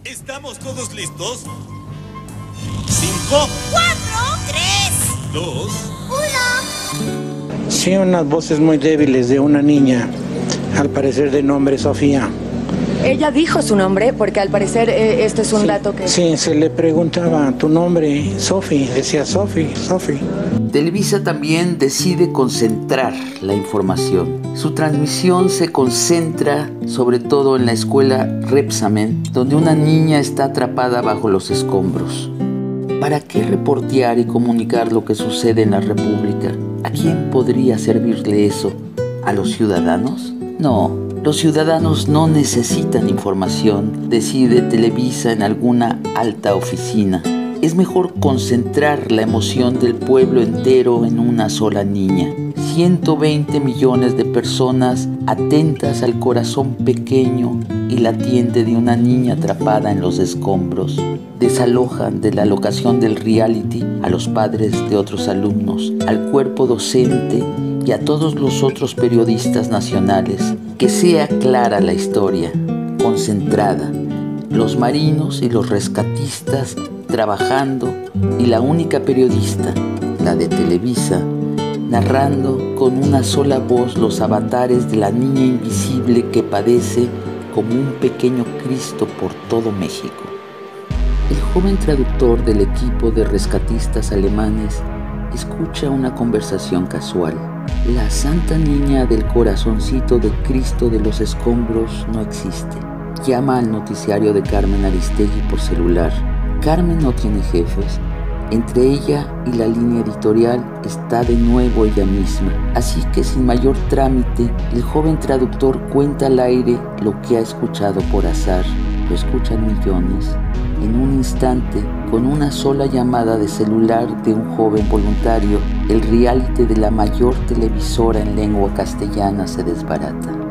¿Estamos todos listos? 5, 4, 3, 2, 1. Sí, unas voces muy débiles de una niña, al parecer de nombre Sofía. Ella dijo su nombre porque al parecer este es un dato que... Sí, se le preguntaba tu nombre, Sofi, decía Sofi. Televisa también decide concentrar la información. Su transmisión se concentra sobre todo en la escuela Repsamen, donde una niña está atrapada bajo los escombros. ¿Para qué reportear y comunicar lo que sucede en la República? ¿A quién podría servirle eso? ¿A los ciudadanos? No, los ciudadanos no necesitan información, decide Televisa en alguna alta oficina. Es mejor concentrar la emoción del pueblo entero en una sola niña. 120 millones de personas atentas al corazón pequeño y latiente de una niña atrapada en los escombros. Desalojan de la locación del reality a los padres de otros alumnos, al cuerpo docente y a todos los otros periodistas nacionales. Que sea clara la historia, concentrada. Los marinos y los rescatistas trabajando y la única periodista, la de Televisa, narrando con una sola voz los avatares de la niña invisible que padece como un pequeño Cristo por todo México. El joven traductor del equipo de rescatistas alemanes escucha una conversación casual. La santa niña del corazoncito de Cristo de los escombros no existe. Llama al noticiario de Carmen Aristegui por celular. Carmen no tiene jefes. Entre ella y la línea editorial está de nuevo ella misma. Así que sin mayor trámite, el joven traductor cuenta al aire lo que ha escuchado por azar. Lo escuchan millones. En un instante, con una sola llamada de celular de un joven voluntario, el reality de la mayor televisora en lengua castellana se desbarata.